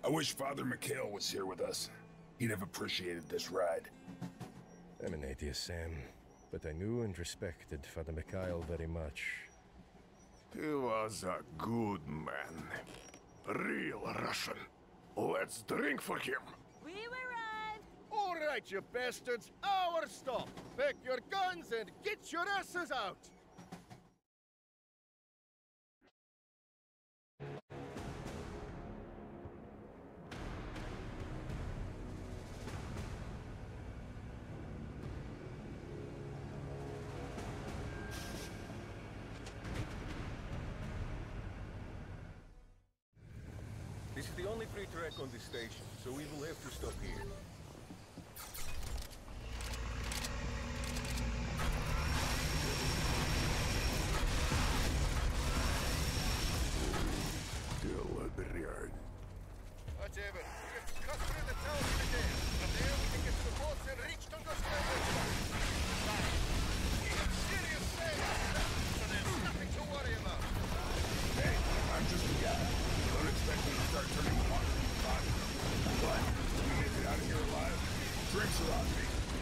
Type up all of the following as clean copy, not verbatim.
I wish Father Mikhail was here with us. He'd have appreciated this ride. I'm an atheist, Sam, but I knew and respected Father Mikhail very much. He was a good man. Real Russian. Let's drink for him. We were right. All right, you bastards. Our stop. Pack your guns and get your asses out. This is the only free track on this station, so we will have to stop here. Delivery. Whatever. We have to cut through the town today. From there we can get to the boats and reach Tunguska. We have serious sailors, so there's nothing to worry about. Hey, I'm just a guy. Don't expect me to start turning water into body. But we make it out of here alive. Drinks are on me.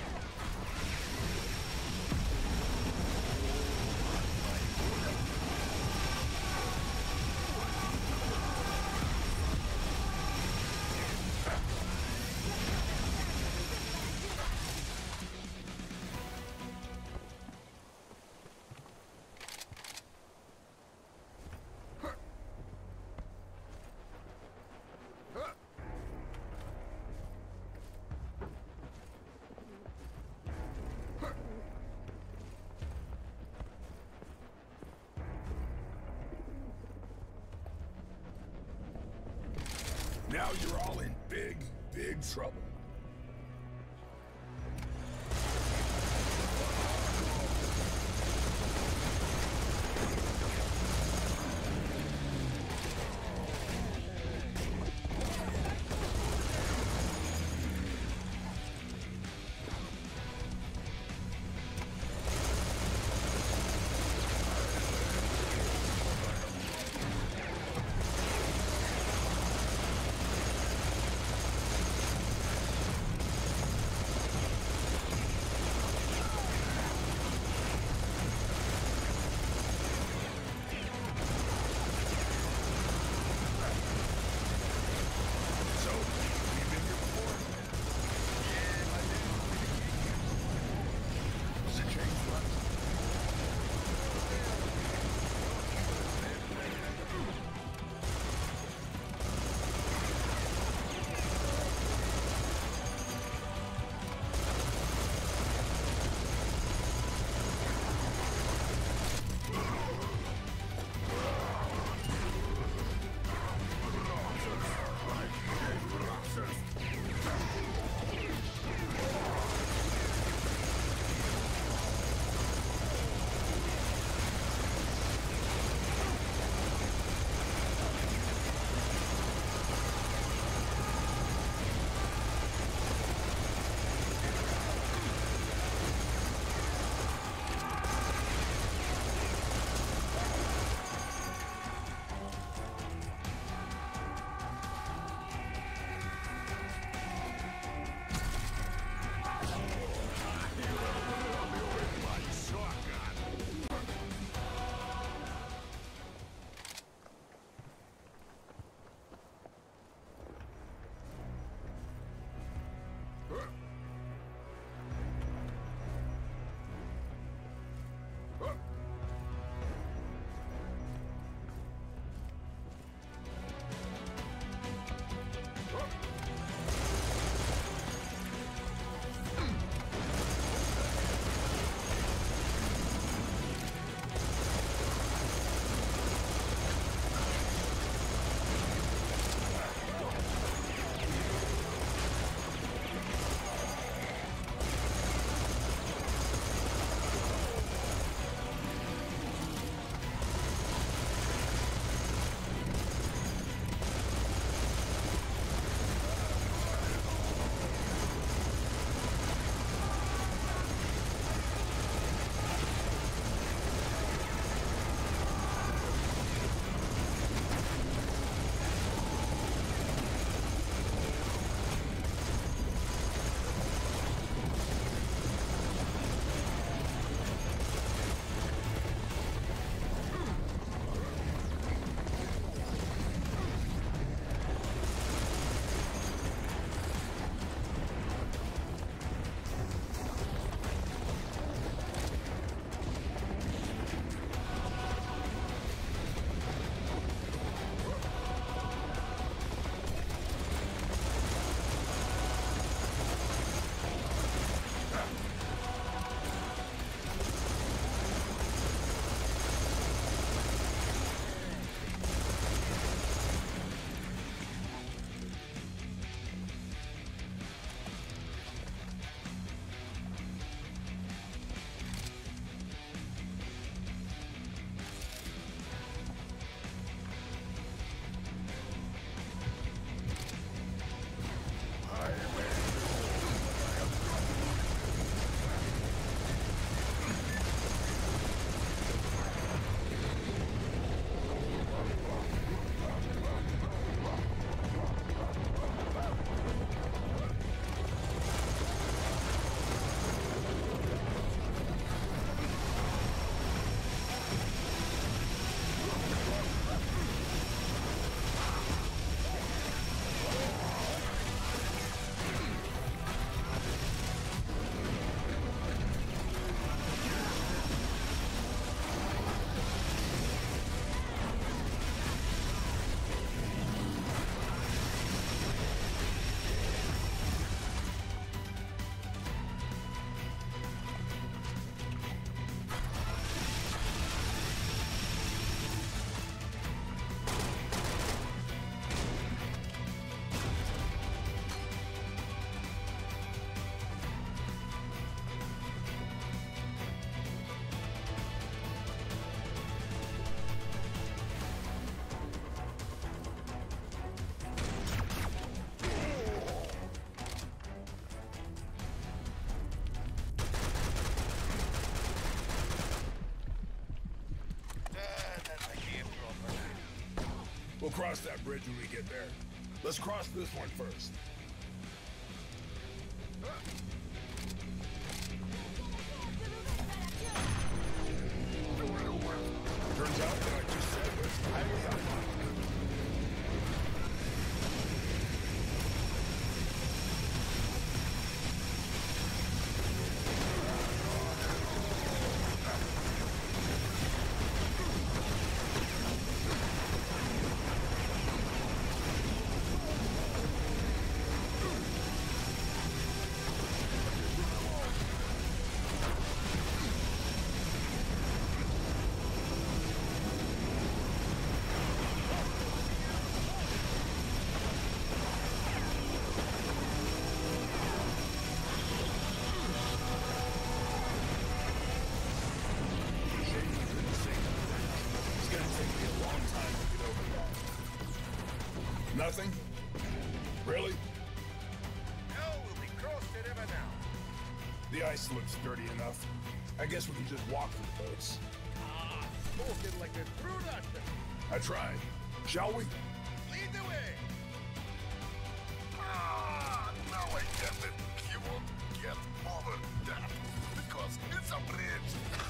Now you're all in big, big trouble. cross that bridge when we get there. Let's cross this one first. Turns out what I just said was highly unlikely. Nothing? Really? Now we'll be across the river now. The ice looks dirty enough. I guess we can just walk to the boats. Ah, smoking like a true Russian. I tried. Shall we? Lead the way. Ah, now I get it. You won't get over that because it's a bridge.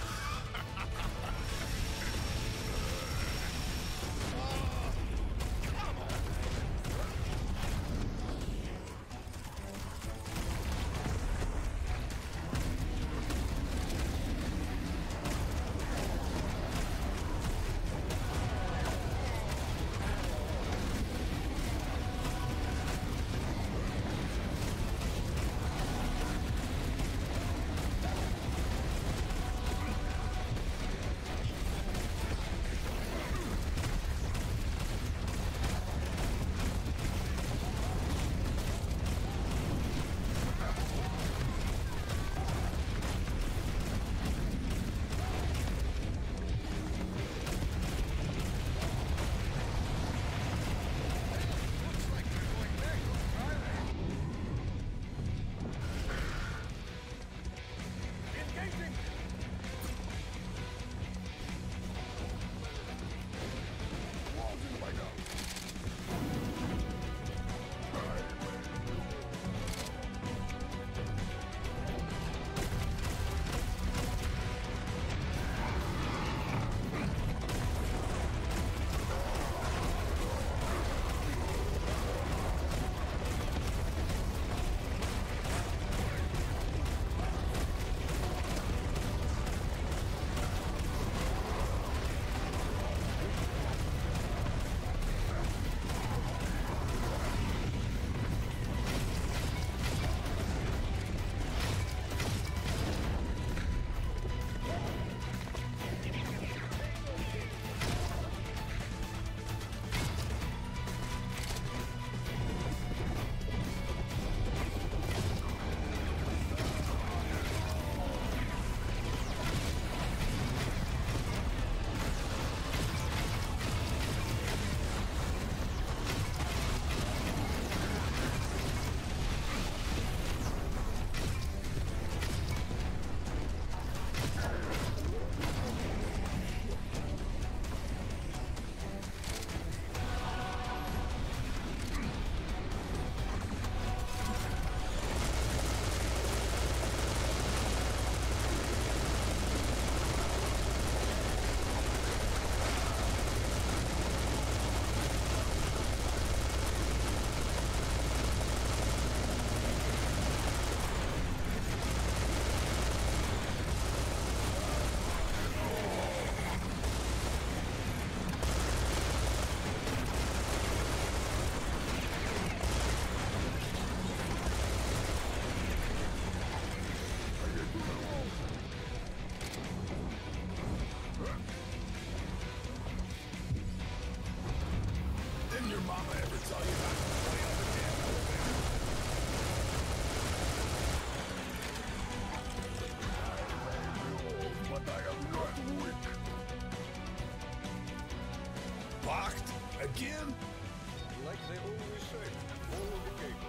Locked? Again? Like they always say, follow the cable.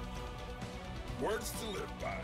Words to live by.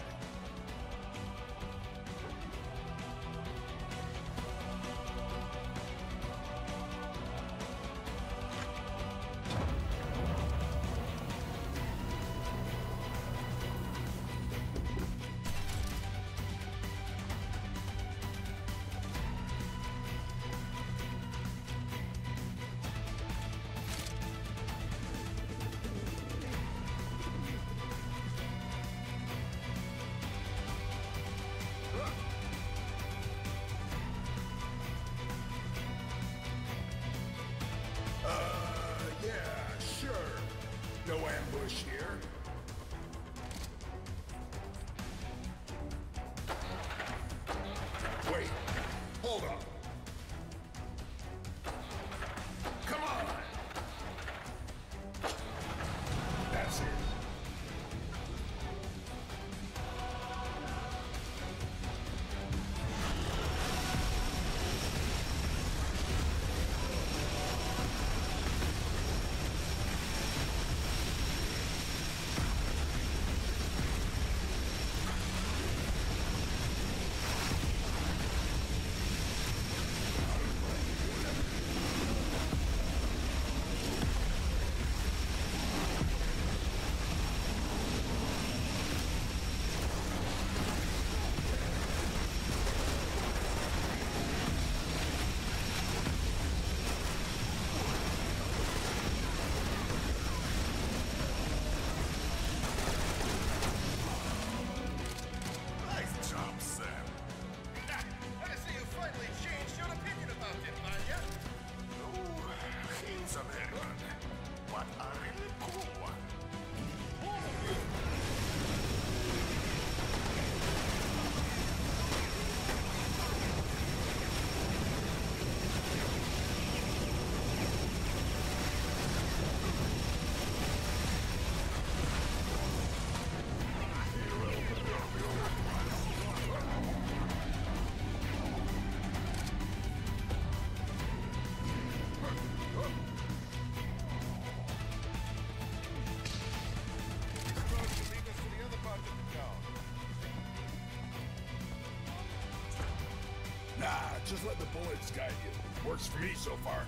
Wait! Hold up! Come on! That's it. Nah, just let the bullets guide you. Works for me so far.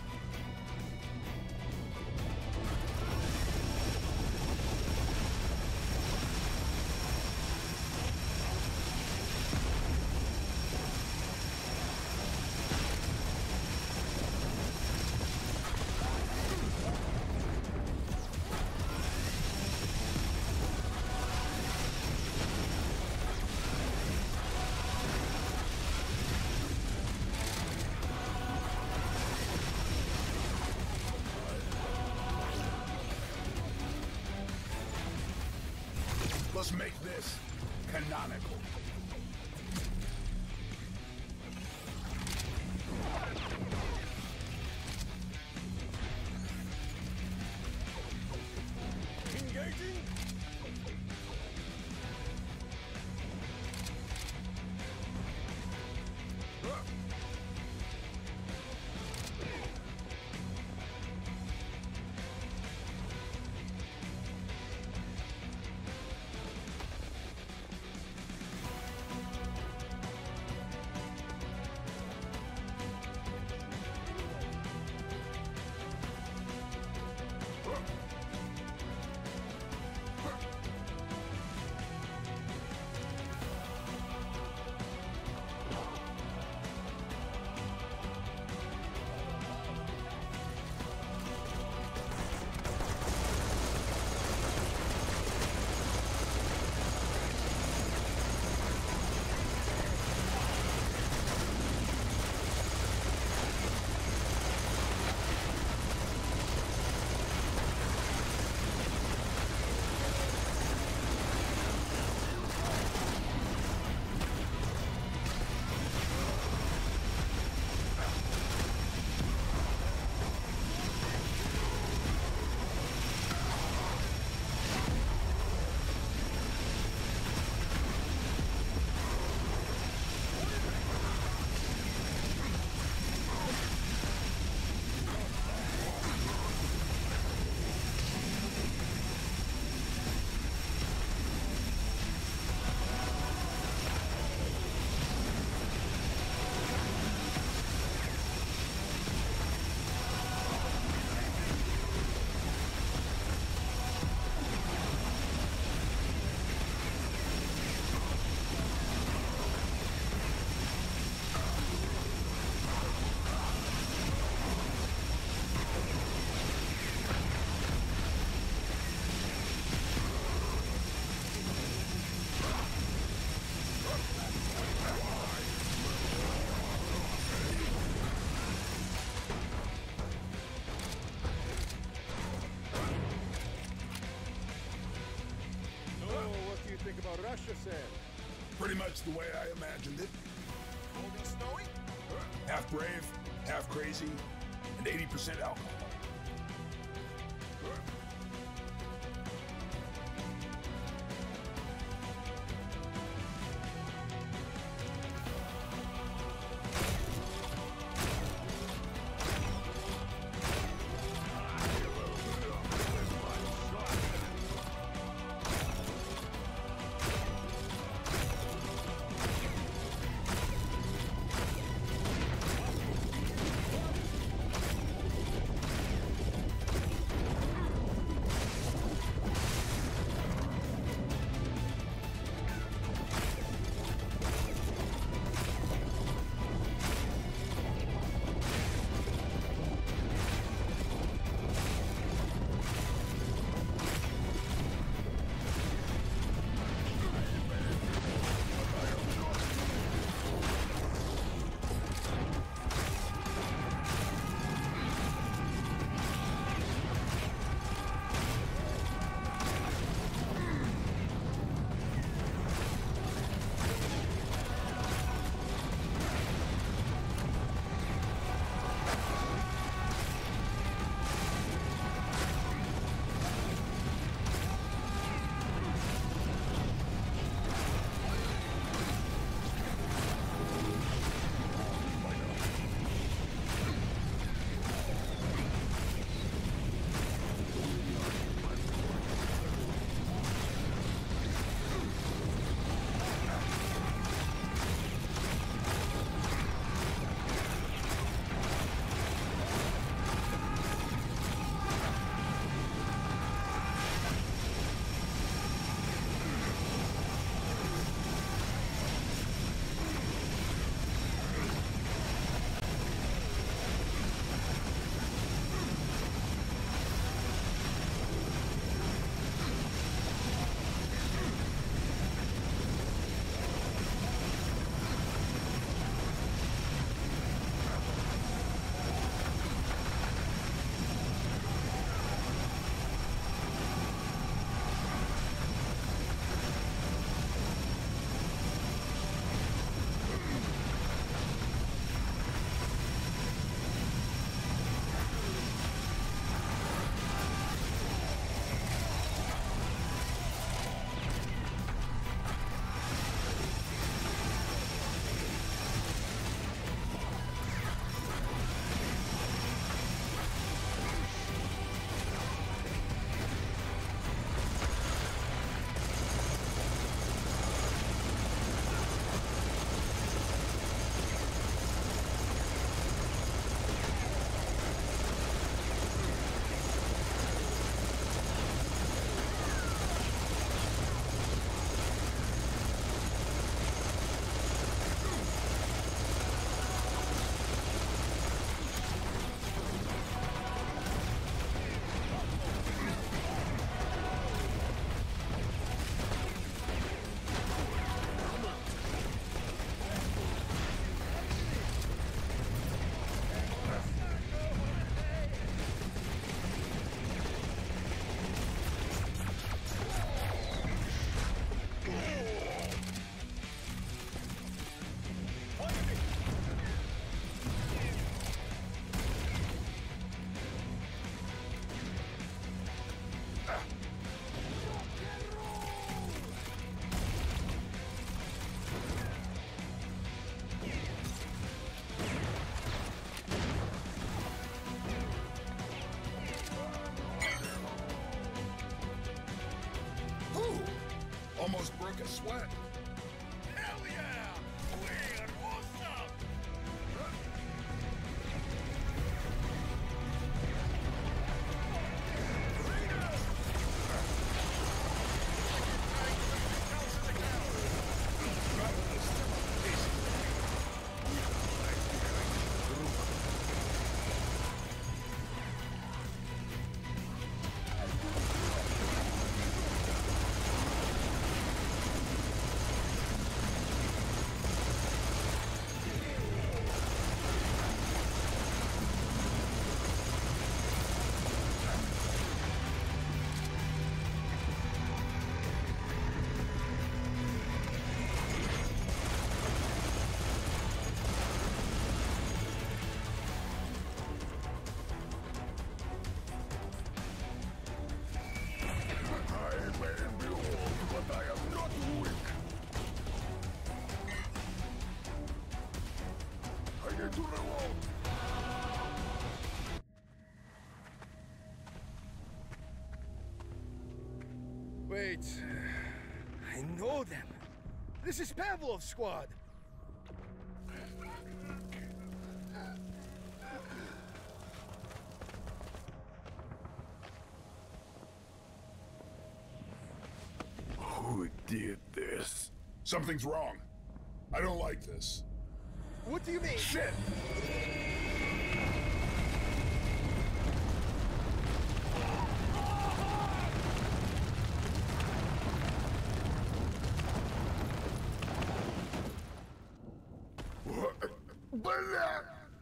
Let's make this canonical. Engaging. Russia said. Pretty much the way I imagined it. Holding snowy? Half brave, half crazy, and 80% alcohol. Almost broke a sweat. Hell yeah! We're awesome! Ready to reload! Wait. I know them. This is Pavlov's squad. Who did this? Something's wrong. I don't like this. What do you mean? Shit! Бля!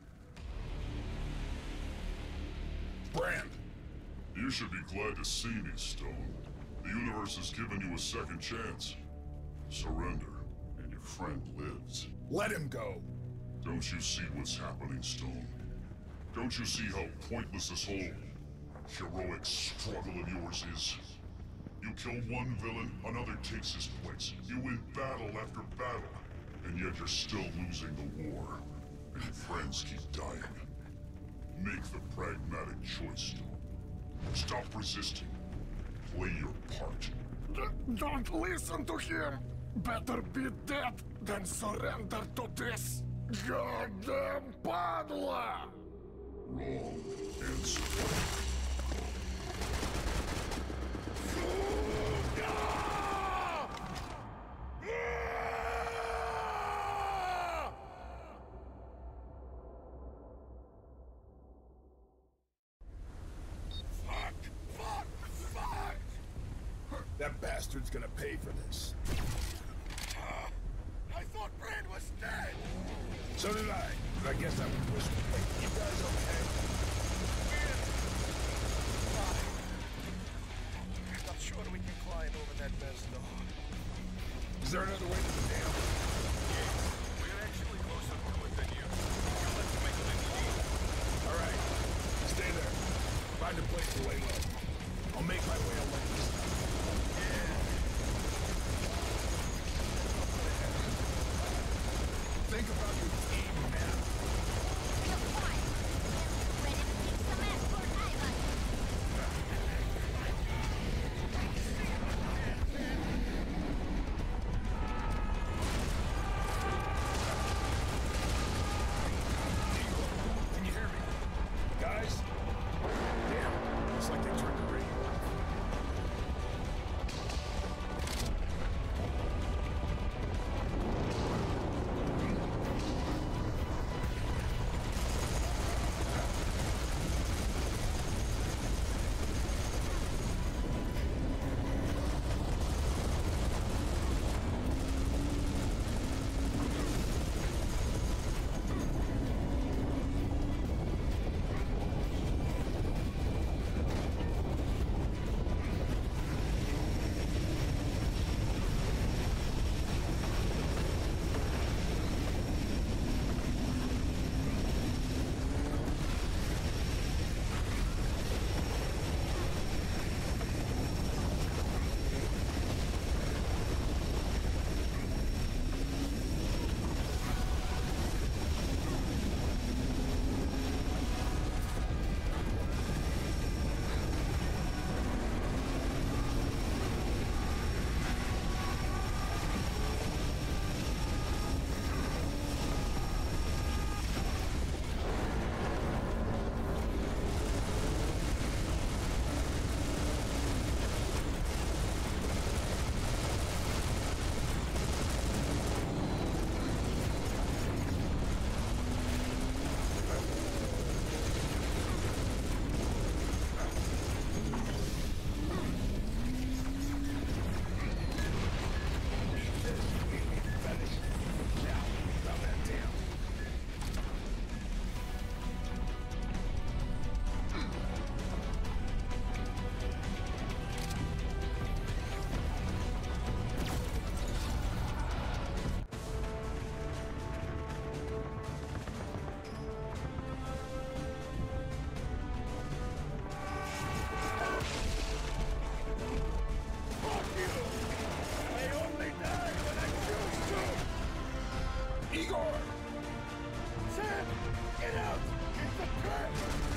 Brand! You should be glad to see me, Stone. The universe has given you a second chance. Surrender, and your friend lives. Let him go! Don't you see what's happening, Stone? Don't you see how pointless this whole heroic struggle of yours is? You kill one villain, another takes his place. You win battle after battle, and yet you're still losing the war. And your friends keep dying. Make the pragmatic choice, Stone. Stop resisting. Play your part. Don't listen to him! Better be dead than surrender to this goddamn padla! Wrong answer. That bastard's gonna pay for this. I thought Brand was dead. So did I. But I guess I was wishing. You guys okay? I'm not sure we can climb over that mess, though. Is there another way to the dam? We're actually closer to it than you. Let's make a little lead. All right. Stay there. Find a place to lay low. I'll make my way away this time. Think about your team, man. You're fine. Ready to kick some ass for Ivan. Can you hear me? Guys? Damn. Looks like they turned the radio off. Sam! Sam! Get out! It's a trap!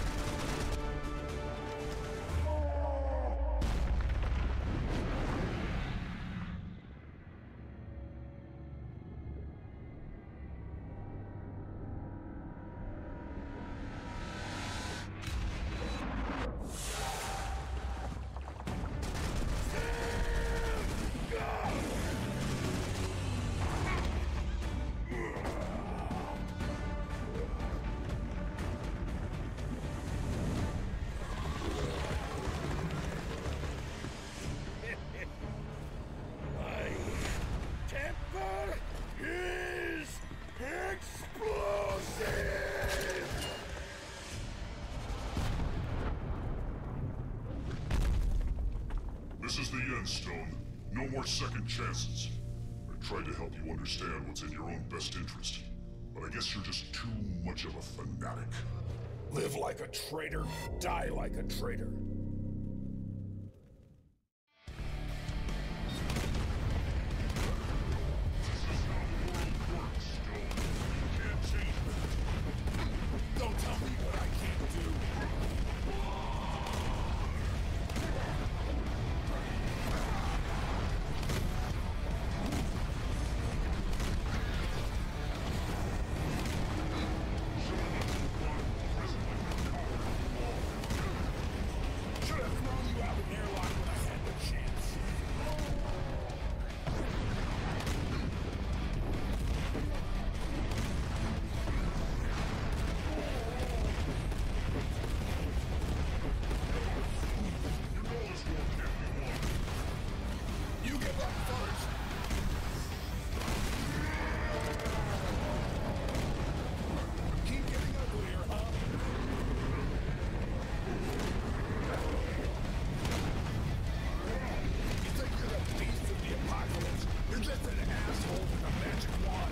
This is the end, Stone. No more second chances. I tried to help you understand what's in your own best interest, but I guess you're just too much of a fanatic. Live like a traitor, die like a traitor. Don't tell me what I can't do. Should have thrown you out of an airlock when I had the chance. You give up first. Keep getting uglier, huh? You think you're the beast of the apocalypse? You're just an asshole with a magic wand.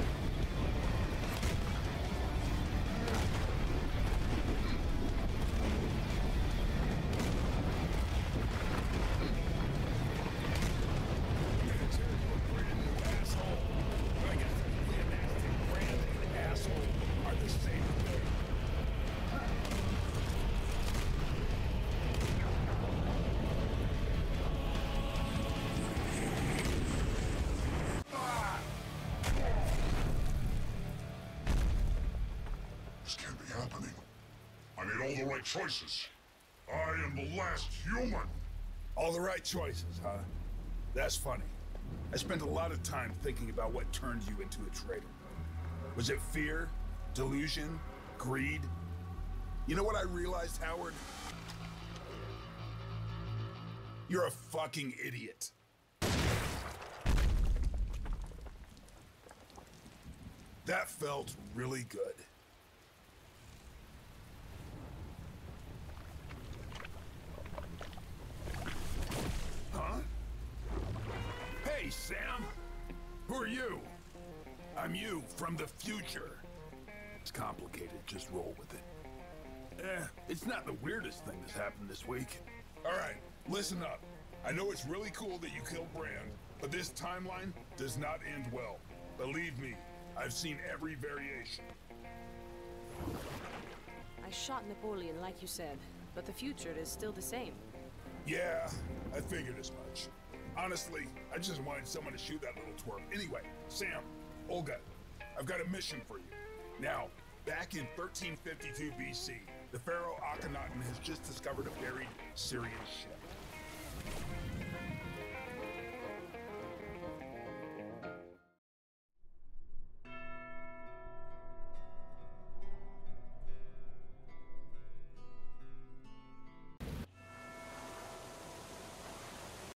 Asshole. But I guess technically a nasty brand and asshole are the same thing. This can't be happening. I made all the right choices. I am the last human. All the right choices, huh? That's funny. I spent a lot of time thinking about what turned you into a traitor. Was it fear? Delusion? Greed? You know what I realized, Howard? You're a fucking idiot. That felt really good. Huh? Hey, Sam! Who are you? I'm you, from the future. It's complicated, just roll with it. It's not the weirdest thing that's happened this week. Alright, listen up. I know it's really cool that you killed Brand, but this timeline does not end well. Believe me, I've seen every variation. I shot Napoleon like you said, but the future is still the same. Yeah, I figured as much. Honestly, I just wanted someone to shoot that little twerp. Anyway, Sam, Olga, I've got a mission for you. Now, back in 1352 BC, the pharaoh Akhenaten has just discovered a buried Syrian ship.